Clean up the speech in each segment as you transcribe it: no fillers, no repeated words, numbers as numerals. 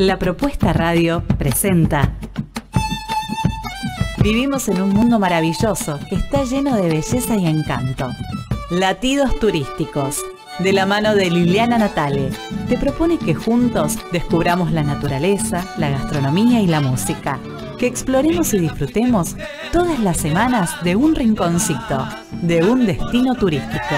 La Propuesta Radio presenta. Vivimos en un mundo maravilloso que está lleno de belleza y encanto. Latidos Turísticos, de la mano de Liliana Natale, te propone que juntos descubramos la naturaleza, la gastronomía y la música. Que exploremos y disfrutemos todas las semanas de un rinconcito, de un destino turístico.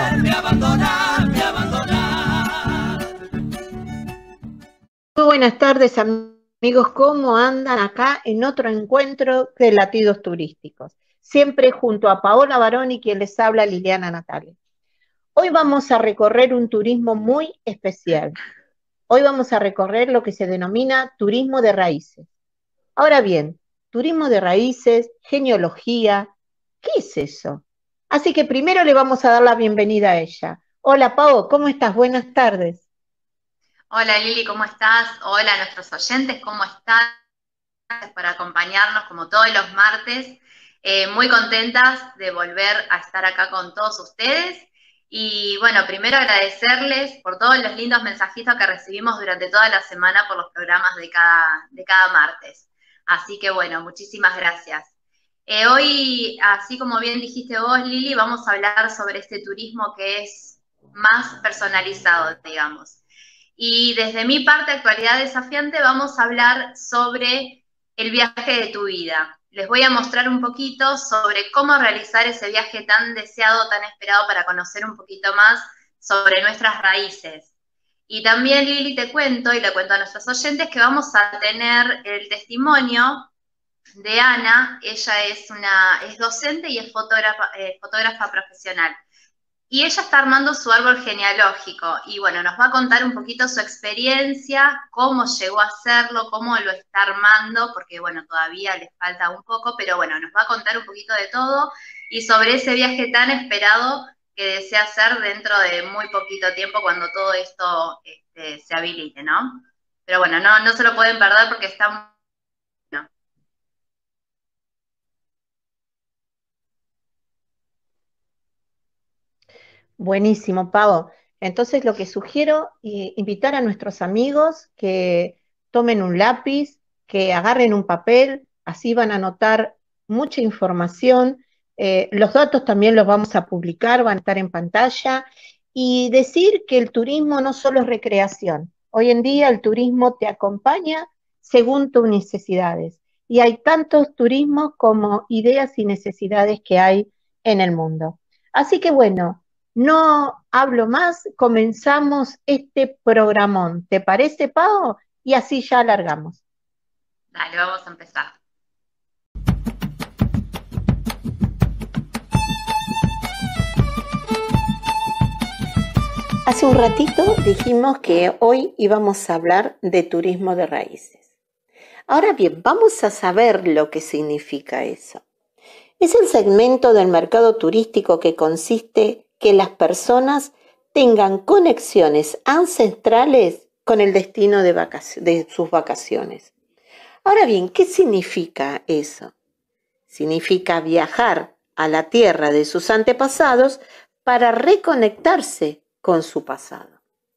Muy buenas tardes, amigos. ¿Cómo andan acá en otro encuentro de Latidos Turísticos? Siempre junto a Paola Baroni, quien les habla, Liliana Natale. Hoy vamos a recorrer un turismo muy especial. Hoy vamos a recorrer lo que se denomina turismo de raíces. Ahora bien, turismo de raíces, genealogía, ¿qué es eso? Así que primero le vamos a dar la bienvenida a ella. Hola, Pao, ¿cómo estás? Buenas tardes. Hola Lili, ¿cómo estás? Hola a nuestros oyentes, ¿cómo están? Gracias por acompañarnos como todos los martes. Muy contentas de volver a estar acá con todos ustedes. Y bueno, primero agradecerles por todos los lindos mensajitos que recibimos durante toda la semana por los programas de cada martes. Así que bueno, muchísimas gracias. Hoy, así como bien dijiste vos, Lili, vamos a hablar sobre este turismo que es más personalizado, digamos. Y desde mi parte, Actualidad Desafiante, vamos a hablar sobre el viaje de tu vida. Les voy a mostrar un poquito sobre cómo realizar ese viaje tan deseado, tan esperado, para conocer un poquito más sobre nuestras raíces. Y también, Lili, te cuento, y le cuento a nuestros oyentes, que vamos a tener el testimonio de Ana. Ella es docente y es fotógrafa profesional. Y ella está armando su árbol genealógico y bueno, nos va a contar un poquito su experiencia, cómo llegó a hacerlo, cómo lo está armando, porque bueno, todavía le falta un poco, pero bueno, nos va a contar un poquito de todo y sobre ese viaje tan esperado que desea hacer dentro de muy poquito tiempo cuando todo esto se habilite, ¿no? Pero bueno, no se lo pueden perder porque está muy bueno. Buenísimo, Pavo. Entonces lo que sugiero es invitar a nuestros amigos que tomen un lápiz, que agarren un papel, así van a anotar mucha información. Los datos también los vamos a publicar, van a estar en pantalla. Y decir que el turismo no solo es recreación. Hoy en día el turismo te acompaña según tus necesidades. Y hay tantos turismos como ideas y necesidades que hay en el mundo. Así que bueno. No hablo más, comenzamos este programón. ¿Te parece, Pau? Y así ya alargamos. Dale, vamos a empezar. Hace un ratito dijimos que hoy íbamos a hablar de turismo de raíces. Ahora bien, vamos a saber lo que significa eso. Es el segmento del mercado turístico que consiste que las personas tengan conexiones ancestrales con el destino de sus vacaciones. Ahora bien, ¿qué significa eso? Significa viajar a la tierra de sus antepasados para reconectarse con su pasado.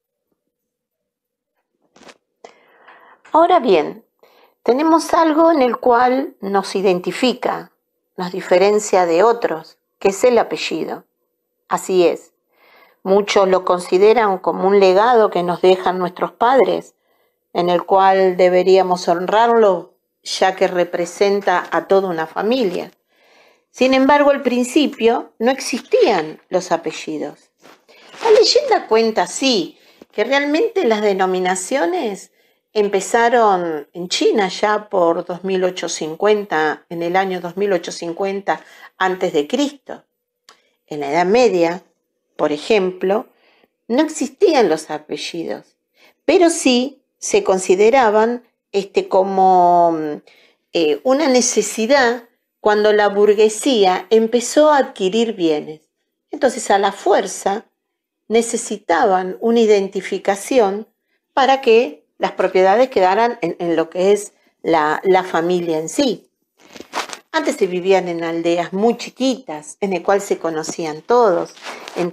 Ahora bien, tenemos algo en el cual nos identifica, nos diferencia de otros, que es el apellido. Así es, muchos lo consideran como un legado que nos dejan nuestros padres, en el cual deberíamos honrarlo, ya que representa a toda una familia. Sin embargo, al principio no existían los apellidos. La leyenda cuenta, sí, que realmente las denominaciones empezaron en China ya por 2850, en el año 2850 a.C. En la Edad Media, por ejemplo, no existían los apellidos, pero sí se consideraban como una necesidad cuando la burguesía empezó a adquirir bienes. Entonces, a la fuerza, necesitaban una identificación para que las propiedades quedaran en lo que es la familia en sí. Antes se vivían en aldeas muy chiquitas, en el cual se conocían todos.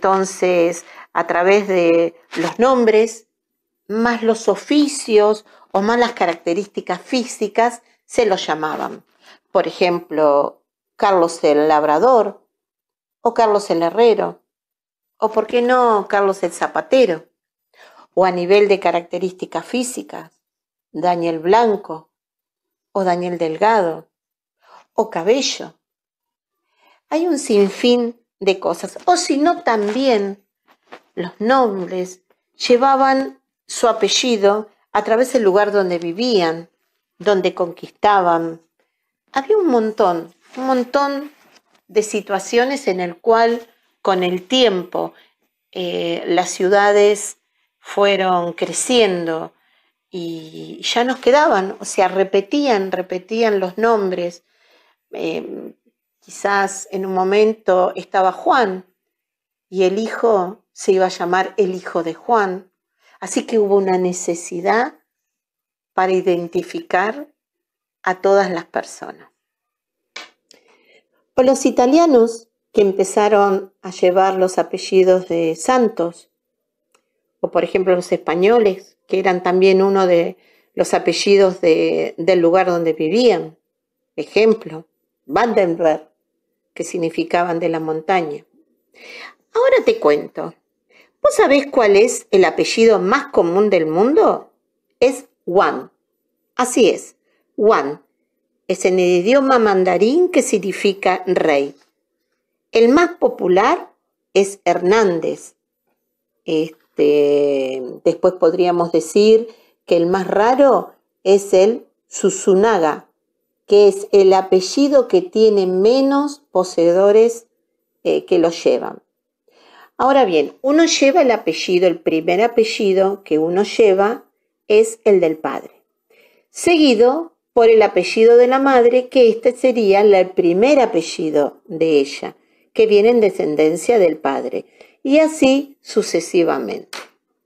Entonces, a través de los nombres, más los oficios o malas características físicas se los llamaban. Por ejemplo, Carlos el Labrador, o Carlos el Herrero, o por qué no Carlos el Zapatero, o a nivel de características físicas, Daniel Blanco, o Daniel Delgado, o Cabello. Hay un sinfín de cosas, o si no también los nombres llevaban su apellido a través del lugar donde vivían, donde conquistaban. Había un montón de situaciones en el cual con el tiempo las ciudades fueron creciendo y ya nos quedaban, o sea, repetían los nombres. Quizás en un momento estaba Juan y el hijo se iba a llamar el hijo de Juan. Así que hubo una necesidad para identificar a todas las personas. O los italianos que empezaron a llevar los apellidos de santos, o por ejemplo los españoles, que eran también uno de los apellidos del lugar donde vivían. Ejemplo, Vandenberg, que significaban de la montaña. Ahora te cuento. ¿Vos sabés cuál es el apellido más común del mundo? Es Wan. Así es, Wan. Es en el idioma mandarín que significa rey. El más popular es Hernández. Después podríamos decir que el más raro es el Susunaga, que es el apellido que tiene menos poseedores que lo llevan. Ahora bien, uno lleva el apellido, el primer apellido que uno lleva es el del padre, seguido por el apellido de la madre, que este sería el primer apellido de ella, que viene en descendencia del padre, y así sucesivamente.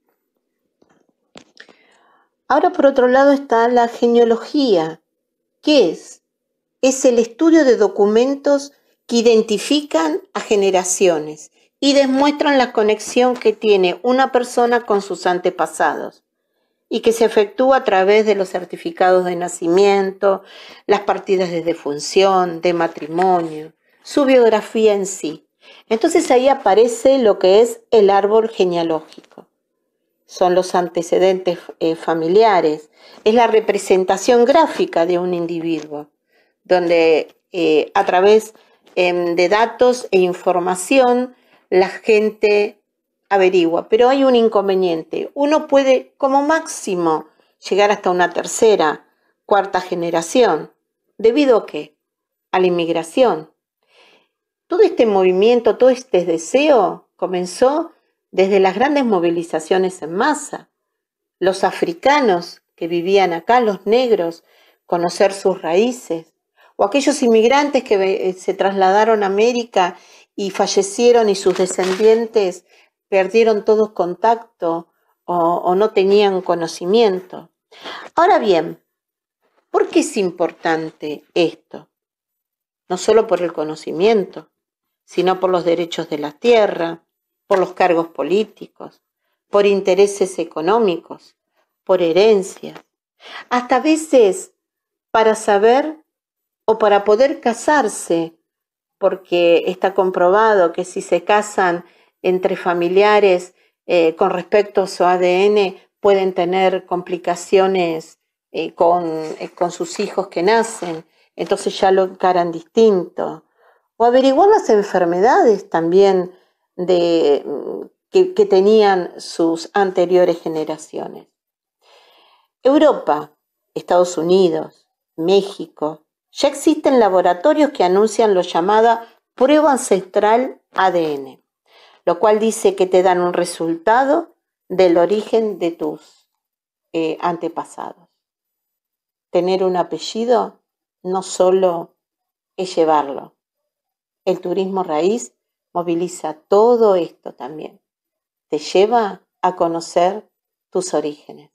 Ahora, por otro lado, está la genealogía. ¿Qué es? Es el estudio de documentos que identifican a generaciones y demuestran la conexión que tiene una persona con sus antepasados y que se efectúa a través de los certificados de nacimiento, las partidas de defunción, de matrimonio, su biografía en sí. Entonces ahí aparece lo que es el árbol genealógico. Son los antecedentes familiares, es la representación gráfica de un individuo, donde a través de datos e información la gente averigua. Pero hay un inconveniente. Uno puede como máximo llegar hasta una tercera, cuarta generación. ¿Debido a qué? A la inmigración. Todo este movimiento, todo este deseo comenzó desde las grandes movilizaciones en masa. Los africanos que vivían acá, los negros, conocer sus raíces, o aquellos inmigrantes que se trasladaron a América y fallecieron y sus descendientes perdieron todo contacto o no tenían conocimiento. Ahora bien, ¿por qué es importante esto? No solo por el conocimiento, sino por los derechos de la tierra, por los cargos políticos, por intereses económicos, por herencias, hasta a veces para saber o para poder casarse, porque está comprobado que si se casan entre familiares con respecto a su ADN pueden tener complicaciones con sus hijos que nacen, entonces ya lo encaran distinto. O averiguar las enfermedades también que tenían sus anteriores generaciones. Europa, Estados Unidos, México, ya existen laboratorios que anuncian lo llamada prueba ancestral ADN, lo cual dice que te dan un resultado del origen de tus antepasados. Tener un apellido no solo es llevarlo. El turismo raíz moviliza todo esto también. Te lleva a conocer tus orígenes.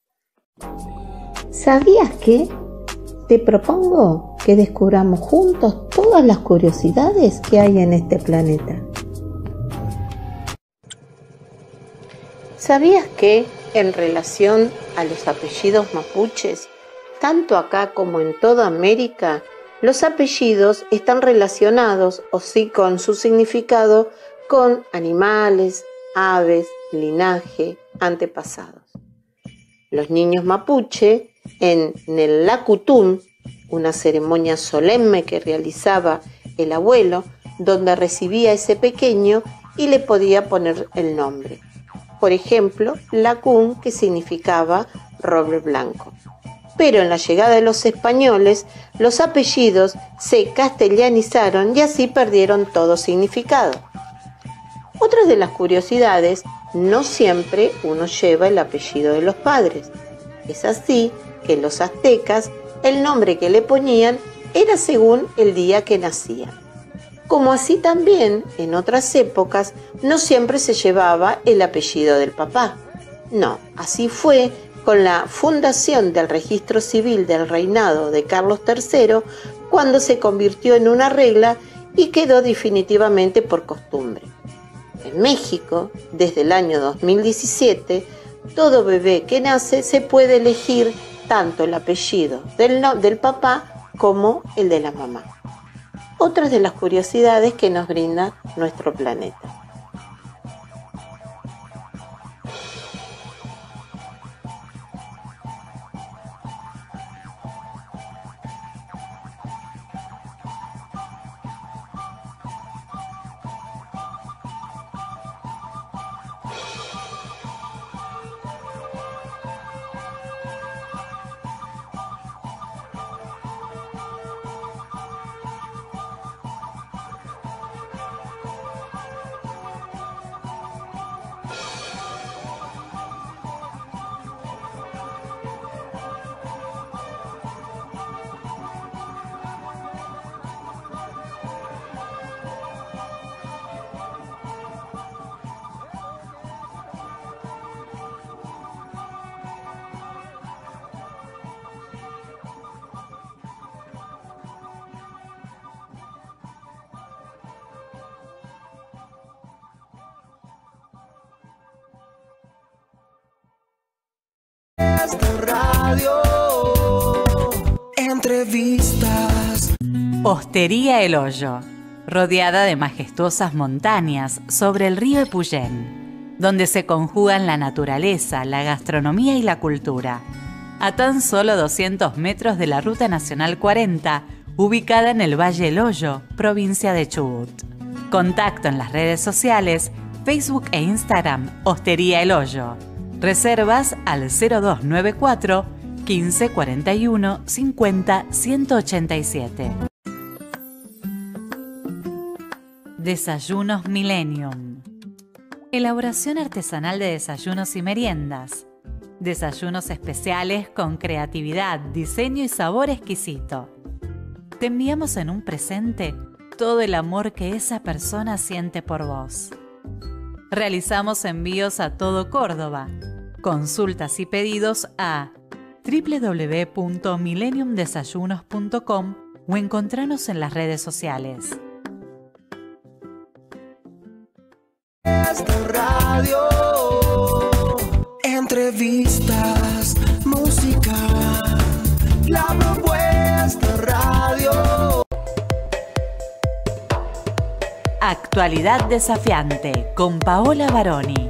¿Sabías que? Te propongo que descubramos juntos todas las curiosidades que hay en este planeta. ¿Sabías que En relación a los apellidos mapuches, tanto acá como en toda América, los apellidos están relacionados, o sí con su significado, con animales, aves, linaje, antepasados. Los niños mapuche, en el Lacutum, una ceremonia solemne que realizaba el abuelo, donde recibía a ese pequeño y le podía poner el nombre. Por ejemplo, Lacún, que significaba roble blanco. Pero en la llegada de los españoles, los apellidos se castellanizaron y así perdieron todo significado. Otra de las curiosidades, no siempre uno lleva el apellido de los padres. Es así que los aztecas, el nombre que le ponían era según el día que nacía. Como así también, en otras épocas, no siempre se llevaba el apellido del papá. No, así fue con la fundación del registro civil del reinado de Carlos III, cuando se convirtió en una regla y quedó definitivamente por costumbre. En México, desde el año 2017, todo bebé que nace se puede elegir tanto el apellido del papá como el de la mamá. Otras de las curiosidades que nos brinda nuestro planeta. Radio, entrevistas. Hostería El Hoyo, rodeada de majestuosas montañas sobre el río Epuyén, donde se conjugan la naturaleza, la gastronomía y la cultura. A tan solo 200 metros de la Ruta Nacional 40, ubicada en el Valle El Hoyo, provincia de Chubut. Contacto en las redes sociales, Facebook e Instagram, Hostería El Hoyo. Reservas al 0294 1541 50 187. Desayunos Millennium. Elaboración artesanal de desayunos y meriendas. Desayunos especiales con creatividad, diseño y sabor exquisito. Te enviamos en un presente todo el amor que esa persona siente por vos. Realizamos envíos a todo Córdoba. Consultas y pedidos a www.millenniumdesayunos.com o encontranos en las redes sociales. Radio, entrevistas, música, la propuesta radio. Actualidad desafiante con Paola Baroni.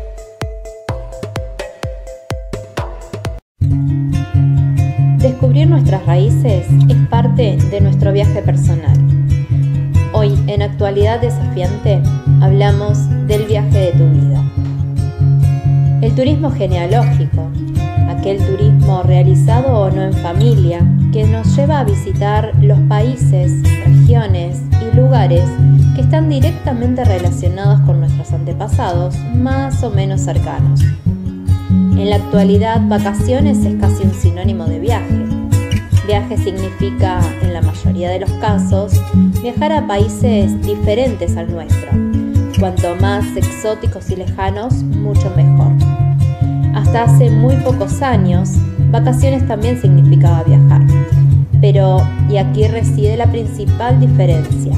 Descubrir nuestras raíces es parte de nuestro viaje personal. Hoy, en Actualidad Desafiante, hablamos del viaje de tu vida. El turismo genealógico, aquel turismo realizado o no en familia, que nos lleva a visitar los países, regiones y lugares que están directamente relacionados con nuestros antepasados, más o menos cercanos. En la actualidad, vacaciones es casi un sinónimo de viaje. Viaje significa, en la mayoría de los casos, viajar a países diferentes al nuestro. Cuanto más exóticos y lejanos, mucho mejor. Hasta hace muy pocos años, vacaciones también significaba viajar. Pero, y aquí reside la principal diferencia,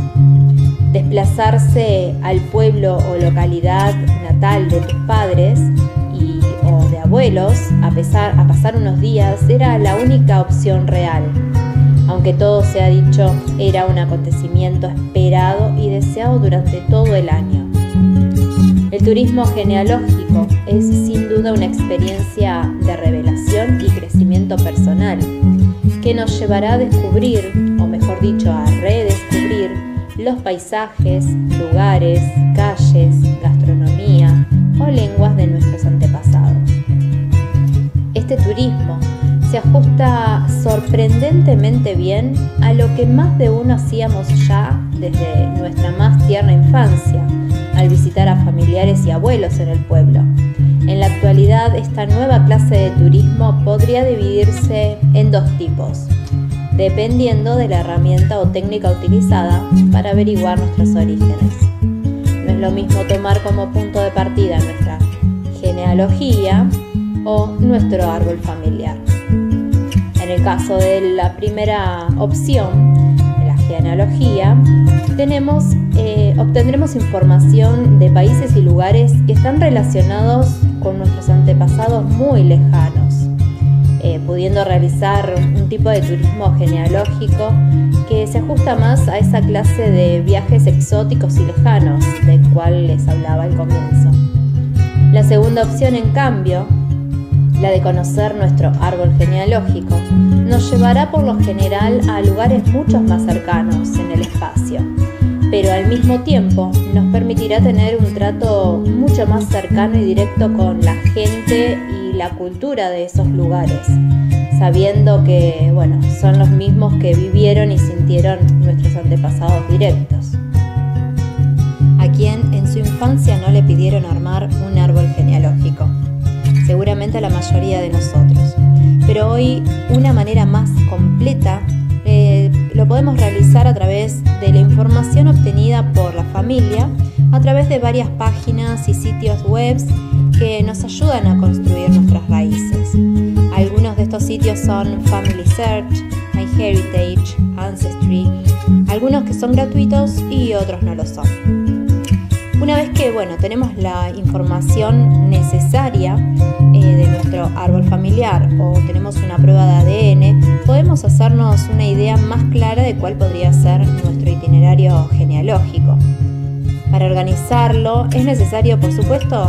desplazarse al pueblo o localidad natal de tus padres o de abuelos abuelos a pasar unos días era la única opción real. Aunque todo sea dicho, era un acontecimiento esperado y deseado durante todo el año. El turismo genealógico es sin duda una experiencia de revelación y crecimiento personal que nos llevará a descubrir, o mejor dicho, a redescubrir los paisajes, lugares, calles, gastronomía o lenguas de nuestros antepasados. Este turismo se ajusta sorprendentemente bien a lo que más de uno hacíamos ya desde nuestra más tierna infancia, al visitar a familiares y abuelos en el pueblo. En la actualidad, esta nueva clase de turismo podría dividirse en dos tipos, dependiendo de la herramienta o técnica utilizada para averiguar nuestros orígenes. No es lo mismo tomar como punto de partida nuestra genealogía o nuestro árbol familiar. En el caso de la primera opción, de la genealogía, obtendremos información de países y lugares que están relacionados con nuestros antepasados muy lejanos, pudiendo realizar un tipo de turismo genealógico que se ajusta más a esa clase de viajes exóticos y lejanos del cual les hablaba al comienzo. La segunda opción, en cambio, la de conocer nuestro árbol genealógico, nos llevará por lo general a lugares mucho más cercanos en el espacio, pero al mismo tiempo nos permitirá tener un trato mucho más cercano y directo con la gente y la cultura de esos lugares, sabiendo que, son los mismos que vivieron y sintieron nuestros antepasados directos. ¿A quién en su infancia no le pidieron armar un árbol genealógico? Seguramente a la mayoría de nosotros, pero hoy una manera más completa lo podemos realizar a través de la información obtenida por la familia, a través de varias páginas y sitios web que nos ayudan a construir nuestras raíces. Algunos de estos sitios son Family Search, MyHeritage, Ancestry, algunos que son gratuitos y otros no lo son. Una vez que tenemos la información necesaria de nuestro árbol familiar o tenemos una prueba de ADN, podemos hacernos una idea más clara de cuál podría ser nuestro itinerario genealógico. Para organizarlo es necesario, por supuesto,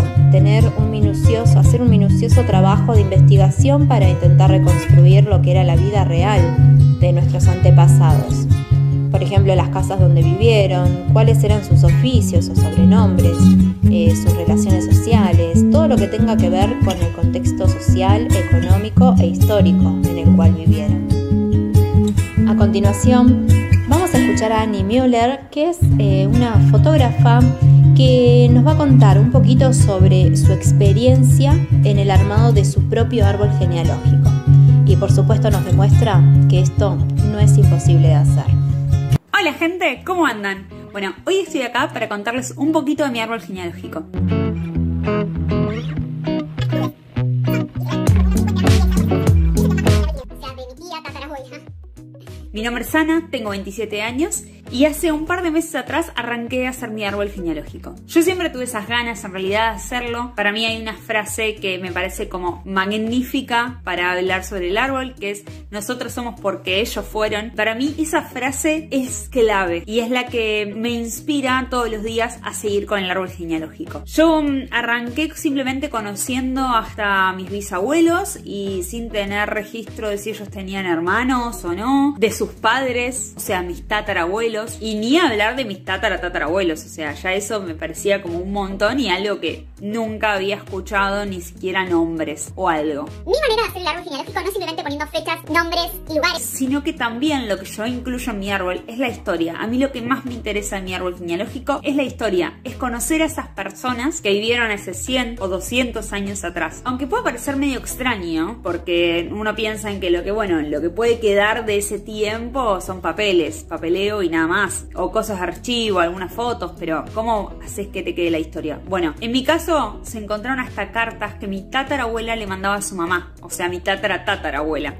hacer un minucioso trabajo de investigación para intentar reconstruir lo que era la vida real de nuestros antepasados. Por ejemplo, las casas donde vivieron, cuáles eran sus oficios o sobrenombres, sus relaciones sociales, todo lo que tenga que ver con el contexto social, económico e histórico en el cual vivieron. A continuación, vamos a escuchar a Annie Müller, que es una fotógrafa que nos va a contar un poquito sobre su experiencia en el armado de su propio árbol genealógico. Y por supuesto nos demuestra que esto no es imposible de hacer. Hola gente, ¿cómo andan? Bueno, hoy estoy acá para contarles un poquito de mi árbol genealógico. Mi nombre es Ana, tengo 27 años y hace un par de meses atrás arranqué a hacer mi árbol genealógico. Yo siempre tuve esas ganas en realidad de hacerlo. Para mí hay una frase que me parece como magnífica para hablar sobre el árbol, que es nosotros somos porque ellos fueron. Para mí esa frase es clave y es la que me inspira todos los días a seguir con el árbol genealógico. Yo arranqué simplemente conociendo hasta mis bisabuelos y sin tener registro de si ellos tenían hermanos o no, de sus padres, o sea, mis tatarabuelos, y ni hablar de mis tatarabuelos, o sea, ya eso me parecía como un montón y algo que nunca había escuchado, ni siquiera nombres o algo. Mi manera de hacer el árbol genealógico no es simplemente poniendo fechas, nombres y lugares, sino que también lo que yo incluyo en mi árbol es la historia. A mí lo que más me interesa en mi árbol genealógico es la historia, es conocer a esas personas que vivieron hace 100 o 200 años atrás. Aunque puede parecer medio extraño, porque uno piensa en que lo que puede quedar de ese tiempo son papeles, papeleo y nada más, o cosas de archivo, algunas fotos, pero ¿cómo haces que te quede la historia? Bueno, en mi caso se encontraron hasta cartas que mi tatarabuela le mandaba a su mamá, o sea, mi tatarabuela, por ejemplo.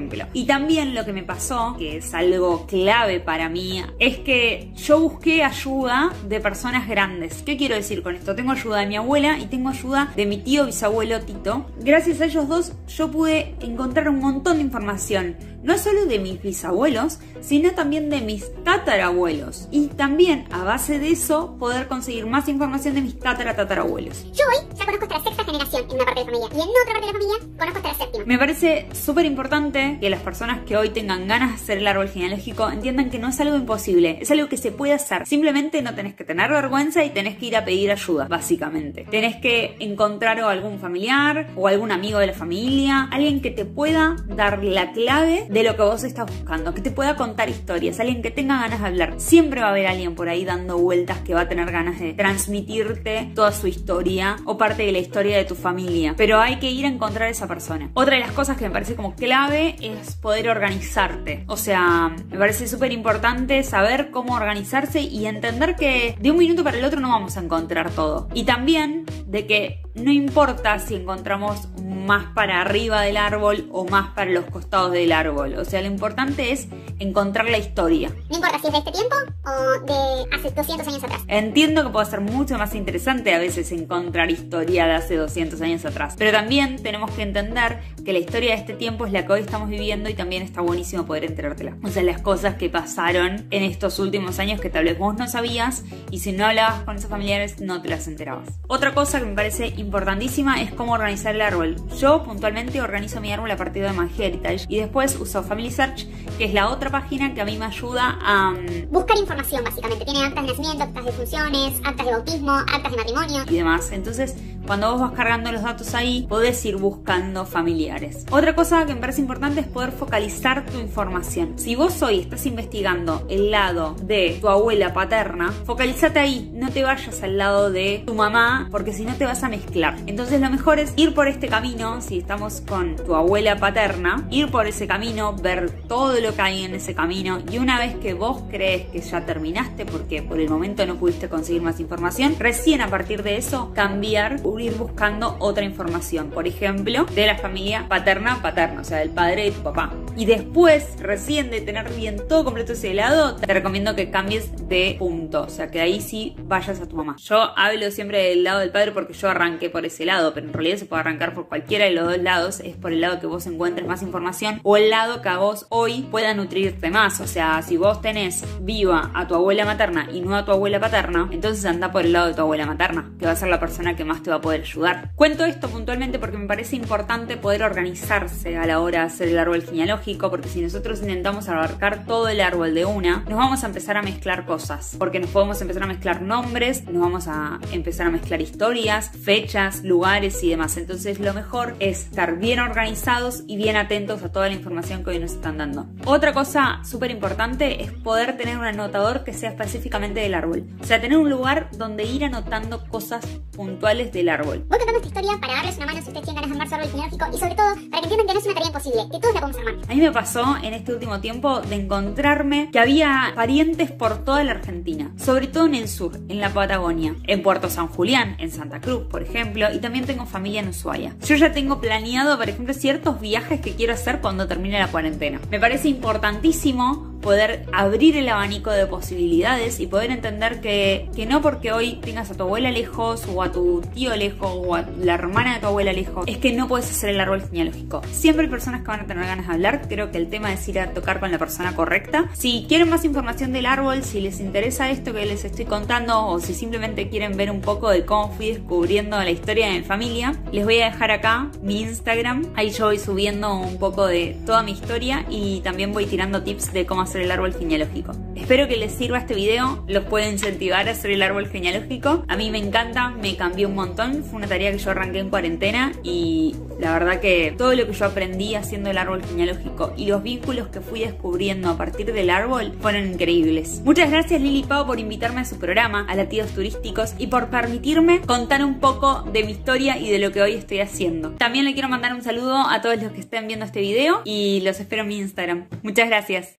ejemplo. Y también lo que me pasó, que es algo clave para mí, es que yo busqué ayuda de personas grandes. ¿Qué quiero decir con esto? Tengo ayuda de mi abuela y tengo ayuda de mi tío bisabuelo Tito. Gracias a ellos dos yo pude encontrar un montón de información, no solo de mis bisabuelos, sino también de mis tatarabuelos. Y también, a base de eso, poder conseguir más información de mis tatarabuelos. Yo hoy ya conozco hasta la sexta generación en una parte de la familia y en otra parte de la familia conozco hasta la séptima. Me parece súper importante que las personas que hoy tengan ganas de hacer el árbol genealógico entiendan que no es algo imposible, es algo que se puede hacer. Simplemente no tenés que tener vergüenza y tenés que ir a pedir ayuda, básicamente. Tenés que encontrar a algún familiar o algún amigo de la familia, alguien que te pueda dar la clave de lo que vos estás buscando, que te pueda contar historias, alguien que tenga ganas de hablar. Siempre va a haber alguien por ahí dando vueltas que va a tener ganas de transmitirte toda su historia o parte de la historia de tu familia, pero hay que ir a encontrar a esa persona. Otra de las cosas que me parece como clave es poder organizarte. O sea, me parece súper importante saber cómo organizarse y entender que de un minuto para el otro no vamos a encontrar todo. Y también de que no importa si encontramos más para arriba del árbol o más para los costados del árbol. O sea, lo importante es encontrar la historia. No importa si es de este tiempo o de hace 200 años atrás. Entiendo que puede ser mucho más interesante a veces encontrar historia de hace 200 años atrás, pero también tenemos que entender que la historia de este tiempo es la que hoy estamos viviendo y también está buenísimo poder enterártela. O sea, las cosas que pasaron en estos últimos años que tal vez vos no sabías y si no hablabas con esos familiares no te las enterabas. Otra cosa que me parece importantísima es cómo organizar el árbol. Yo puntualmente organizo mi árbol a partir de MyHeritage y después uso Family Search, que es la otra página que a mí me ayuda a buscar información, básicamente. Tiene actas de nacimiento, actas de funciones, actas de bautismo, actas de matrimonio y demás. Entonces, cuando vos vas cargando los datos ahí, podés ir buscando familiares. Otra cosa que me parece importante es poder focalizar tu información. Si vos hoy estás investigando el lado de tu abuela paterna, focalizate ahí, no te vayas al lado de tu mamá, porque si no te vas a mezclar. Entonces lo mejor es ir por este camino, si estamos con tu abuela paterna, ir por ese camino, ver todo lo que hay en ese camino y una vez que vos crees que ya terminaste, porque por el momento no pudiste conseguir más información, recién a partir de eso cambiar, ir buscando otra información, por ejemplo, de la familia paterna, o sea, del padre de tu papá. Y después, recién de tener bien todo completo ese lado, te recomiendo que cambies de punto, o sea, que ahí sí vayas a tu mamá. Yo hablo siempre del lado del padre porque yo arranqué por ese lado, pero en realidad se puede arrancar por cualquiera de los dos lados, es por el lado que vos encuentres más información o el lado que a vos hoy pueda nutrirte más. O sea, si vos tenés viva a tu abuela materna y no a tu abuela paterna, entonces anda por el lado de tu abuela materna, que va a ser la persona que más te va a poder ayudar. Cuento esto puntualmente porque me parece importante poder organizarse a la hora de hacer el árbol genealógico, porque si nosotros intentamos abarcar todo el árbol de una, nos vamos a empezar a mezclar cosas, porque nos podemos empezar a mezclar nombres, nos vamos a empezar a mezclar historias, fechas, lugares y demás. Entonces lo mejor es estar bien organizados y bien atentos a toda la información que hoy nos están dando. Otra cosa súper importante es poder tener un anotador que sea específicamente del árbol. O sea, tener un lugar donde ir anotando cosas puntuales del árbol. Voy contando esta historia para darles una mano si ustedes tienen ganas de armar su árbol genealógico y sobre todo para que entiendan que no es una tarea imposible, que todos la podemos armar. A mí me pasó en este último tiempo de encontrarme que había parientes por toda la Argentina, sobre todo en el sur, en la Patagonia, en Puerto San Julián, en Santa Cruz, por ejemplo, y también tengo familia en Ushuaia. Yo ya tengo planeado, por ejemplo, ciertos viajes que quiero hacer cuando termine la cuarentena. Me parece importantísimo poder abrir el abanico de posibilidades y poder entender que no porque hoy tengas a tu abuela lejos o a tu tío lejos o a la hermana de tu abuela lejos es que no puedes hacer el árbol genealógico. Siempre hay personas que van a tener ganas de hablar. Creo que el tema es ir a tocar con la persona correcta. Si quieren más información del árbol, si les interesa esto que les estoy contando o si simplemente quieren ver un poco de cómo fui descubriendo la historia de mi familia, les voy a dejar acá mi Instagram. Ahí yo voy subiendo un poco de toda mi historia y también voy tirando tips de cómo hacer el árbol genealógico. Espero que les sirva este video, los puedo incentivar a hacer el árbol genealógico. A mí me encanta, me cambió un montón, fue una tarea que yo arranqué en cuarentena y la verdad que todo lo que yo aprendí haciendo el árbol genealógico y los vínculos que fui descubriendo a partir del árbol fueron increíbles. Muchas gracias Lili Pau por invitarme a su programa, a Latidos Turísticos, y por permitirme contar un poco de mi historia y de lo que hoy estoy haciendo. También le quiero mandar un saludo a todos los que estén viendo este video y los espero en mi Instagram. Muchas gracias.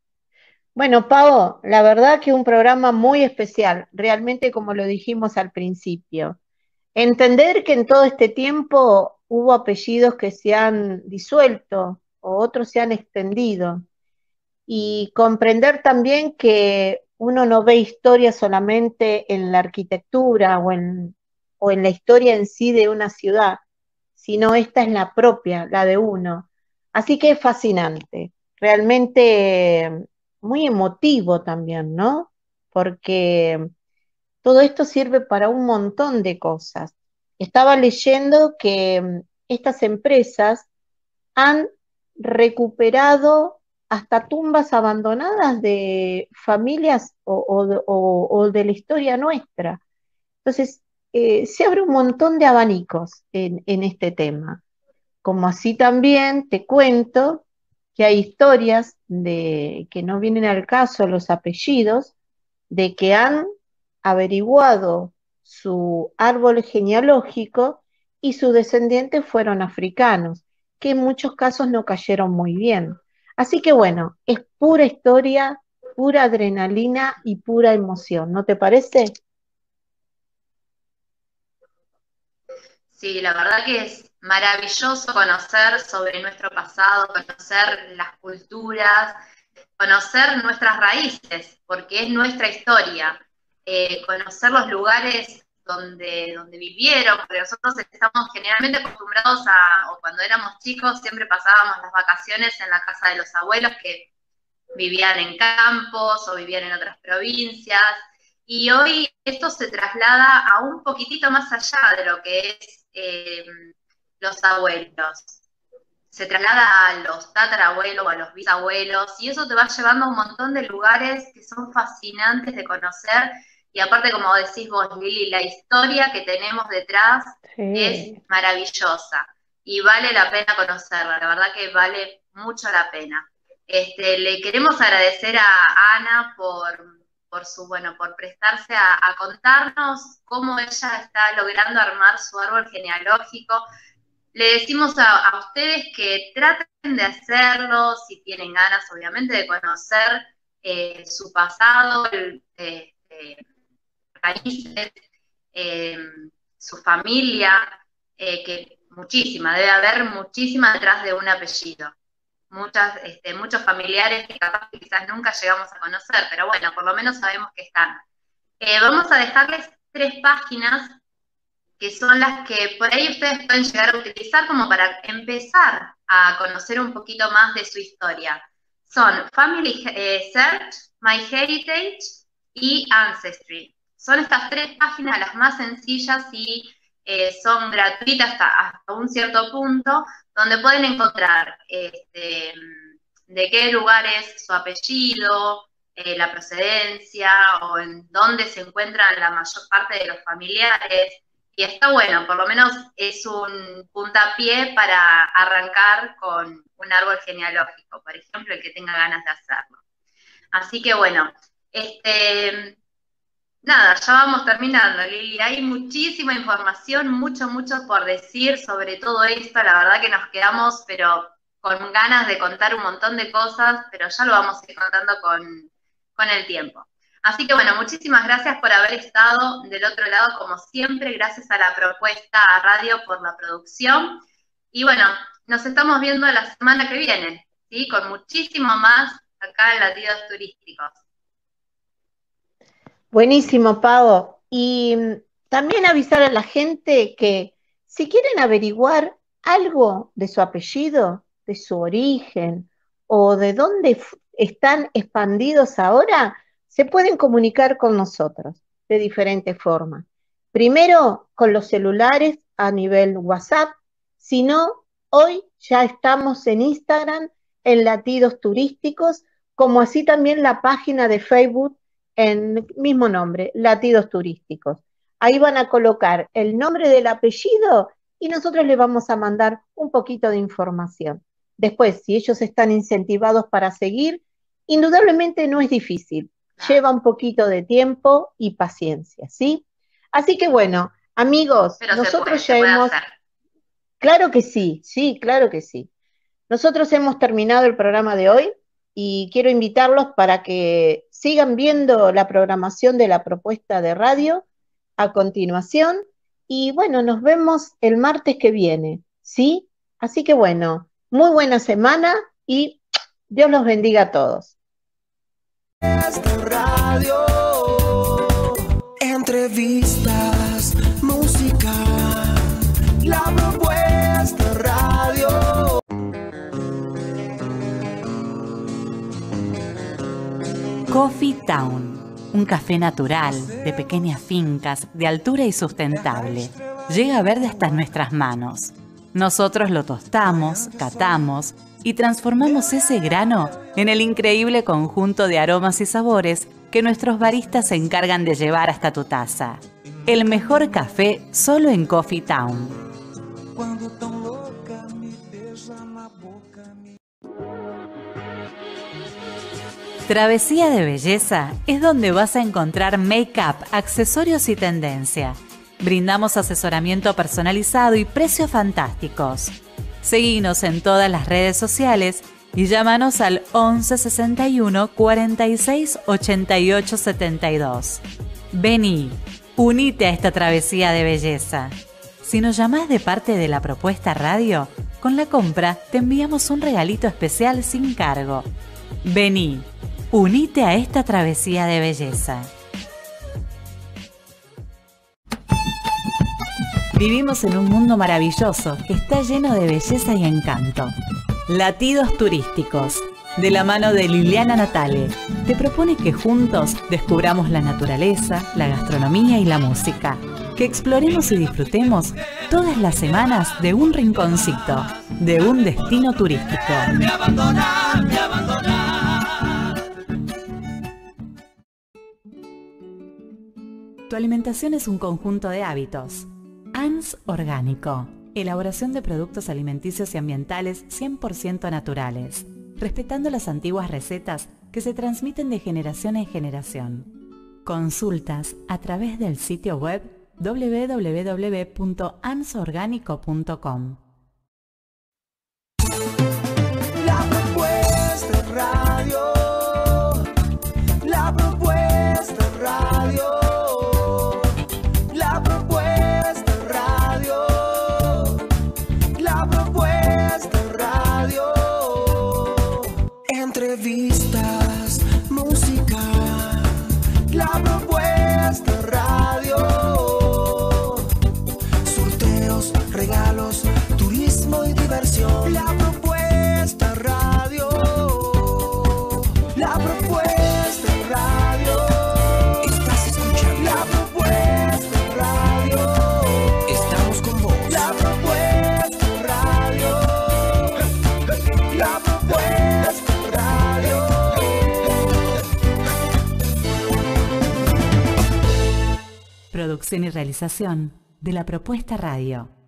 Bueno, Pau, la verdad que un programa muy especial, realmente como lo dijimos al principio. Entender que en todo este tiempo hubo apellidos que se han disuelto, o otros se han extendido. Y comprender también que uno no ve historia solamente en la arquitectura o en la historia en sí de una ciudad, sino esta es la propia, la de uno. Así que es fascinante, realmente muy emotivo también, ¿no? Porque todo esto sirve para un montón de cosas. Estaba leyendo que estas empresas han recuperado hasta tumbas abandonadas de familias o de la historia nuestra. Entonces, se abre un montón de abanicos en este tema. Como así también te cuento que hay historias de que no vienen al caso los apellidos, de que han averiguado su árbol genealógico y sus descendientes fueron africanos, que en muchos casos no cayeron muy bien. Así que bueno, es pura historia, pura adrenalina y pura emoción, ¿no te parece? Sí, la verdad que es maravilloso conocer sobre nuestro pasado, conocer las culturas, conocer nuestras raíces, porque es nuestra historia, conocer los lugares donde vivieron, porque nosotros estamos generalmente acostumbrados o cuando éramos chicos siempre pasábamos las vacaciones en la casa de los abuelos que vivían en campos o vivían en otras provincias, y hoy esto se traslada a un poquitito más allá de lo que es los abuelos. Se traslada a los tatarabuelos o a los bisabuelos, y eso te va llevando a un montón de lugares que son fascinantes de conocer, y aparte, como decís vos, Lili, la historia que tenemos detrás es maravillosa, y vale la pena conocerla, la verdad que vale mucho la pena. Le queremos agradecer a Ana por prestarse a contarnos cómo ella está logrando armar su árbol genealógico. Le decimos a ustedes que traten de hacerlo, si tienen ganas, obviamente, de conocer su pasado, raíces, su familia, que muchísima, debe haber muchísima detrás de un apellido. Muchos familiares que capaz que quizás nunca llegamos a conocer, pero bueno, por lo menos sabemos que están. Vamos a dejarles 3 páginas que son las que por ahí ustedes pueden llegar a utilizar como para empezar a conocer un poquito más de su historia. Son Family Search, MyHeritage y Ancestry. Son estas 3 páginas las más sencillas y son gratuitas hasta un cierto punto, donde pueden encontrar de qué lugar es su apellido, la procedencia, o en dónde se encuentran la mayor parte de los familiares. Y está bueno, por lo menos es un puntapié para arrancar con un árbol genealógico, por ejemplo, el que tenga ganas de hacerlo. Así que bueno, nada, ya vamos terminando, Lili. Hay muchísima información, mucho por decir sobre todo esto. La verdad que nos quedamos, pero con ganas de contar un montón de cosas, pero ya lo vamos a ir contando con el tiempo. Así que bueno, muchísimas gracias por haber estado del otro lado, como siempre, gracias a la propuesta a radio por la producción. Y bueno, nos estamos viendo la semana que viene, ¿sí? Con muchísimo más acá en Latidos Turísticos. Buenísimo, Pau. Y también avisar a la gente que si quieren averiguar algo de su apellido, de su origen o de dónde están expandidos ahora, se pueden comunicar con nosotros de diferentes formas. Primero, con los celulares a nivel WhatsApp, si no, hoy ya estamos en Instagram, en Latidos Turísticos, como así también la página de Facebook en el mismo nombre, Latidos Turísticos. Ahí van a colocar el nombre del apellido y nosotros les vamos a mandar un poquito de información. Después, si ellos están incentivados para seguir, indudablemente no es difícil. Lleva un poquito de tiempo y paciencia, ¿sí? Así que bueno, amigos, pero nosotros se puede hemos... hacer. Claro que sí, claro que sí. Nosotros hemos terminado el programa de hoy y quiero invitarlos para que sigan viendo la programación de la propuesta de radio a continuación. Y bueno, nos vemos el martes que viene, ¿sí? Así que bueno, Muy buena semana y Dios los bendiga a todos. Radio, entrevistas, música, la propuesta radio. Coffee Town, un café natural, de pequeñas fincas, de altura y sustentable. Llega verde hasta nuestras manos. Nosotros lo tostamos, catamos y transformamos ese grano en el increíble conjunto de aromas y sabores que nuestros baristas se encargan de llevar hasta tu taza. El mejor café solo en Coffee Town. Travesía de Belleza es donde vas a encontrar make-up, accesorios y tendencia. Brindamos asesoramiento personalizado y precios fantásticos. Seguinos en todas las redes sociales y llámanos al 11 61 46 88 72. Vení, unite a esta travesía de belleza. Si nos llamás de parte de La Propuesta Radio, con la compra te enviamos un regalito especial sin cargo. Vení, unite a esta travesía de belleza. Vivimos en un mundo maravilloso que está lleno de belleza y encanto. Latidos Turísticos, de la mano de Liliana Natale, te propone que juntos descubramos la naturaleza, la gastronomía y la música. Que exploremos y disfrutemos todas las semanas de un rinconcito, de un destino turístico. Tu alimentación es un conjunto de hábitos. ANS Orgánico. Elaboración de productos alimenticios y ambientales 100% naturales, respetando las antiguas recetas que se transmiten de generación en generación. Consultas a través del sitio web www.ansorgánico.com. La propuesta radio, la propuesta radio. Entrevistas, música, la propuesta radio. Sorteos, regalos, turismo y diversión. La propuesta radio. La propuesta radio. Estás escuchando la propuesta radio. Estamos con vos. La propuesta radio. La propuesta. Producción y realización de La Propuesta Radio.